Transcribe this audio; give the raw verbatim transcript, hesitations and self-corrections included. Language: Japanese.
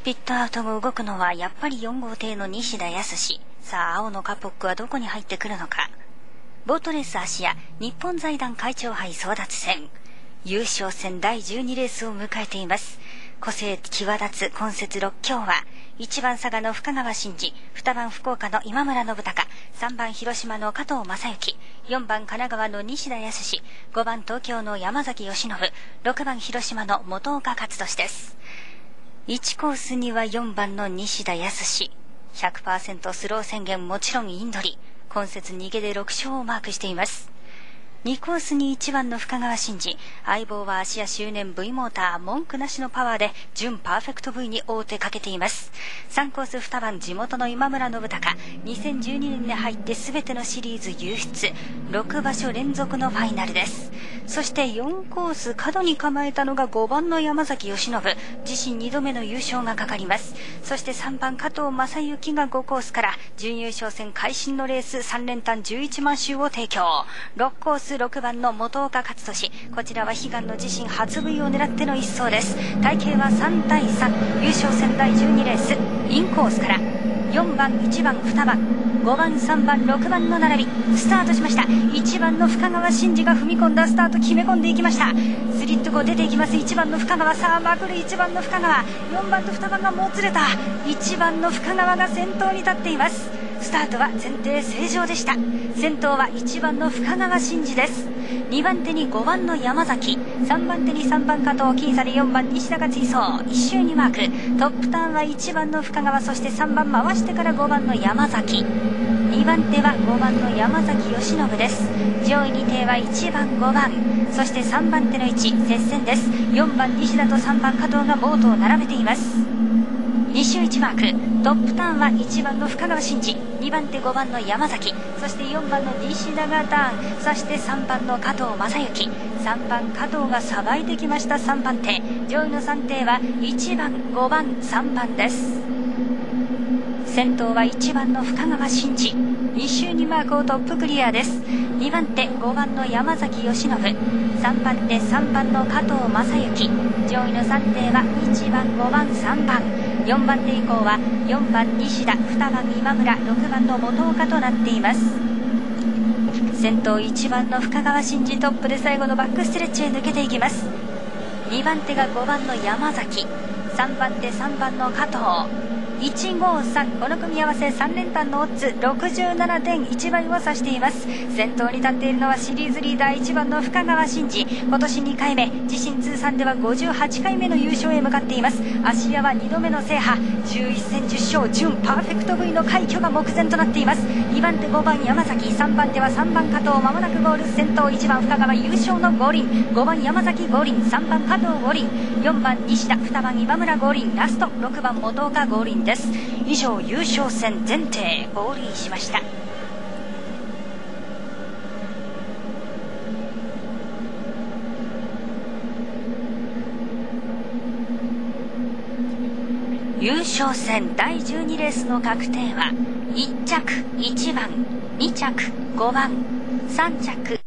ピットアウトが動くのはやっぱりよん号艇の西田康。さあ青のカポックはどこに入ってくるのか。ボートレースアシア日本財団会長杯争奪戦優勝戦だいじゅうにレースを迎えています。個性際立つ今節ろっ強はいちばん佐賀の深川真司、にばん福岡の今村信孝、さんばん広島の加藤正幸、よんばん神奈川の西田康、ごばん東京の山崎義信、ろくばん広島の本岡勝利です。いちコースにはよんばんの西田康、 ひゃくパーセント スロー宣言、もちろんインドリ、今節逃げでろく勝をマークしています。にコースにいちばんの深川真司、相棒は芦屋周年 V モーター、文句なしのパワーで準パーフェクト V に王手かけています。さんコースにばん地元の今村信孝、にせんじゅうにねんに入って全てのシリーズ優出、ろく場所連続のファイナルです。そしてよんコース角に構えたのがごばんの山崎義信、自身にどめの優勝がかかります。そしてさんばん加藤正幸がごコースから準優勝戦会心のレースさん連単じゅういちまん周を提供。ろくコースろくばんの本岡勝利、こちらは悲願の自身初 V を狙っての一走です。体型はさん対さん、優勝戦だいじゅうにレース、インコースからよんばんいちばんにばんごばんさんばんろくばんの並びスタートしました。いちばんの深川真司が踏み込んだスタート決め込んでいきました。スリット後出ていきます。いちばんの深川、さあまくるいちばんの深川、よんばんとにばんがもつれた。いちばんの深川が先頭に立っています。スタートは前提正常でした。先頭はいちばんの深川真司です。にばん手にごばんの山崎、さんばん手にさんばん加藤、僅差でよんばん西田が追走、いっ周にマーク。トップターンはいちばんの深川、そしてさんばん回してからごばんの山崎、にばん手はごばんの山崎義信です。上位に艇はいちばんごばん、そしてさんばん手の位置接戦です。よんばん西田とさんばん加藤がボートを並べています。に周いちマーク、トップターンはいちばんの深川真司、にばん手ごばんの山崎、そしてよんばんの西田がターン、そしてさんばんの加藤正幸、さんばん加藤がさばいてきました。さんばん手、上位のさん艇はいちばんごばんさんばんです。先頭はいちばんの深川真司、に周にマークをトップクリアです。にばん手ごばんの山崎義信、さんばん手さんばんの加藤正幸、上位のさん艇はいちばんごばんさんばん、よんばん手以降はよんばん西田、にばん今村、ろくばんの本岡となっています。先頭いちばんの深川真司トップで最後のバックストレッチへ抜けていきます。にばん手がごばんの山崎、さんばん手さんばんの加藤、いちごさん、この組み合わせさん連単のオッズ ろくじゅうななてんいち 倍を指しています。先頭に立っているのはシリーズリーダーいちばんの深川真司、今年にかいめ、自身通算ではごじゅうはちかいめの優勝へ向かっています。芦屋はにどめの制覇、じゅういっ戦じゅっ勝、準パーフェクト V の快挙が目前となっています。にばん手ごばん山崎、さんばん手はさんばん加藤、まもなくゴール。先頭いちばん深川優勝の五輪、ごばん山崎五輪、さんばん加藤五輪、よんばん西田、にばん今村五輪、ラストろくばん本岡五輪です。以上優勝戦全艇ゴールインしました。優勝戦だいじゅうにレースの確定はいっ着いちばん、に着ごばん、さん着